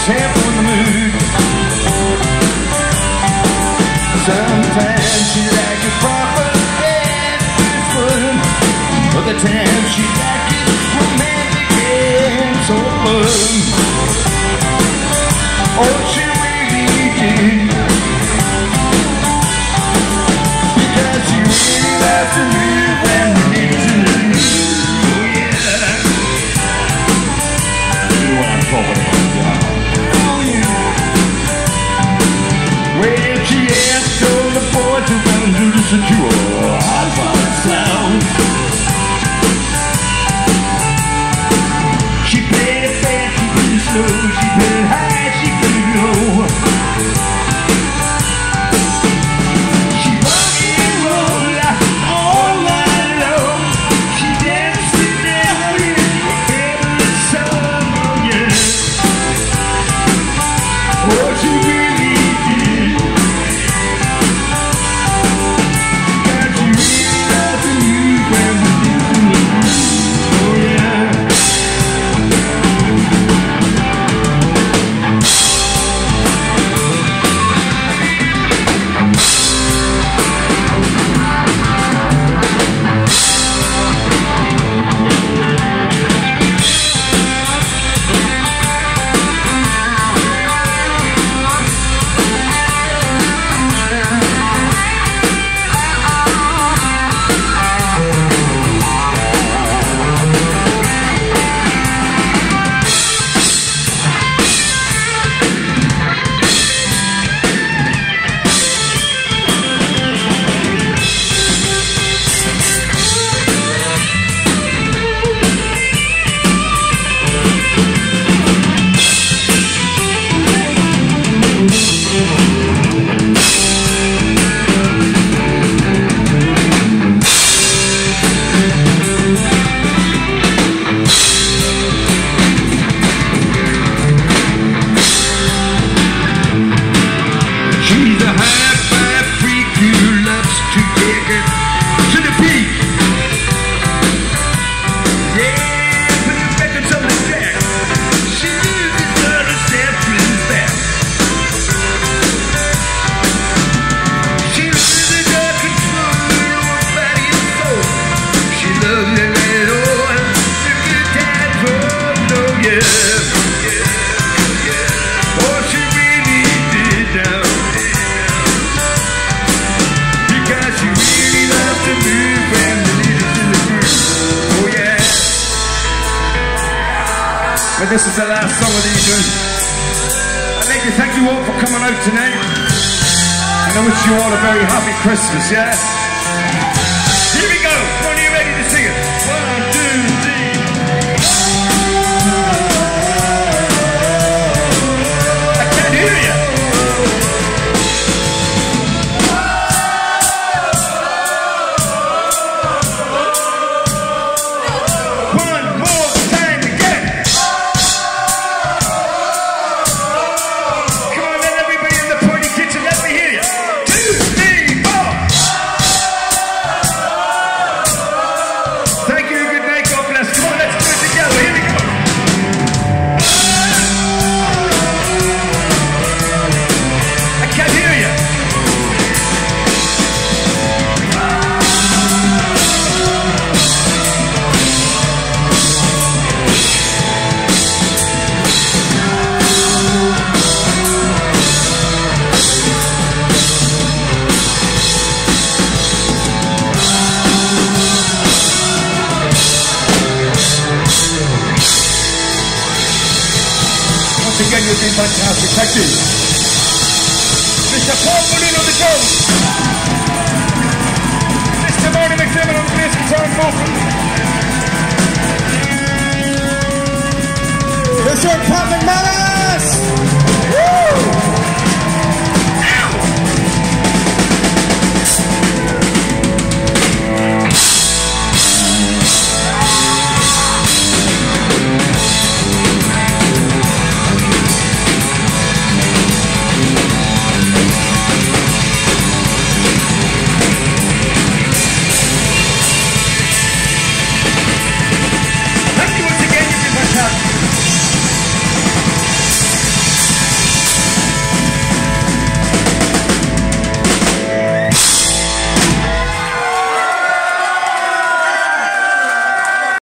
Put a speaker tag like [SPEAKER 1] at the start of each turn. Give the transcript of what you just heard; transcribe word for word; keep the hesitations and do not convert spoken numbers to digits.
[SPEAKER 1] tempo in the mood. Sometimes she like it proper and fun. Other times she like it romantic and so fun. Oh, she really did. Because she really loves to live when we need to live. Oh yeah. You know what I'm talking about, y'all. Oh yeah. Well, she asked all the boys around to listen to her high-five sound. She played it fast, she played it slow, she played it high, she played it low. She rock and roll all night long. She danced it down in every song, oh yeah. Oh, she really did. God, she really loves to move when we do. Oh yeah. She's a high-five freak who loves to take it to the peak. Yeah, put the records on the jack. She uses her herself to his back. She loses her control over her body and soul. She loves it right on the good times, oh no, yeah. Oh, she really did now. Because she really loves to move when the leader's in the groove. Oh yeah. But this is the last song of the evening. I'd like to thank you all for coming out tonight. And I wish you all a very happy Christmas, yeah? Here we go. When are you ready to sing it? One, two, three. I can't hear you. One more time again. Come on, let everybody in the party kitchen, let me hear you. Two, three, four. Thank you, good night, God bless. Come on, let's do it together. Here we go. I can't hear you. Once again, you've been fantastic. Thank you. Mister Paul Balloon on the drums. Mister Marty McManus on the bass guitar and vocal. Mister Pat McManus.